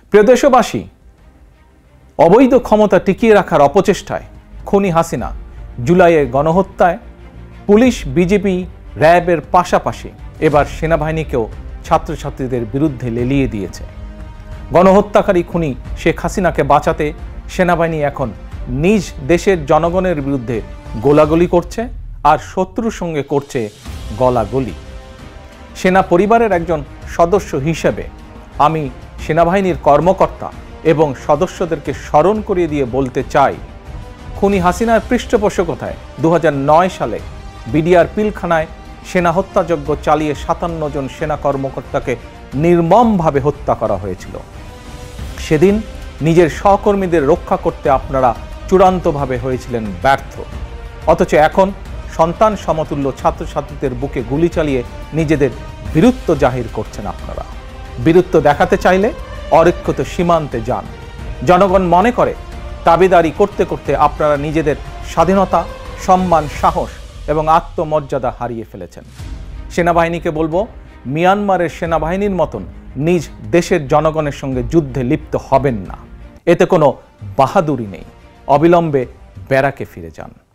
প্রিয় দেশবাসী, অবৈধ ক্ষমতা টিকিয়ে রাখার অপচেষ্টায় খুনি হাসিনা জুলাইয়ের গণহত্যায় পুলিশ, বিজেপি, র্যাবের পাশাপাশি এবার সেনাবাহিনীকেও ছাত্রছাত্রীদের বিরুদ্ধে লেলিয়ে দিয়েছে। গণহত্যাকারী খুনি শেখ হাসিনাকে বাঁচাতে সেনাবাহিনী এখন নিজ দেশের জনগণের বিরুদ্ধে গোলাগুলি করছে আর শত্রুর সঙ্গে করছে গলাগলি। সেনা পরিবারের একজন সদস্য হিসেবে আমি সেনাবাহিনীর কর্মকর্তা এবং সদস্যদেরকে স্মরণ করিয়ে দিয়ে বলতে চাই, খুনি হাসিনার পৃষ্ঠপোষকতায় 2009 সালে বিডিআর পিলখানায় সেনা হত্যাযজ্ঞ চালিয়ে 57 জন সেনা কর্মকর্তাকে নির্মমভাবে হত্যা করা হয়েছিল। সেদিন নিজের সহকর্মীদের রক্ষা করতে আপনারা চূড়ান্তভাবে হয়েছিলেন ব্যর্থ, অথচ এখন সন্তান সমতুল্য ছাত্রছাত্রীদের বুকে গুলি চালিয়ে নিজেদের বীরত্ব জাহির করছেন। আপনারা বীরত্ব দেখাতে চাইলে অরক্ষিত সীমান্তে যান। জনগণ মনে করে দাবিদারি করতে করতে আপনারা নিজেদের স্বাধীনতা, সম্মান, সাহস এবং আত্মমর্যাদা হারিয়ে ফেলেছেন। সেনাবাহিনীকে বলবো, মিয়ানমারের সেনাবাহিনীর মতন নিজ দেশের জনগণের সঙ্গে যুদ্ধে লিপ্ত হবেন না। এতে কোনো বাহাদুরি নেই। অবিলম্বে ব্যারাকে ফিরে যান।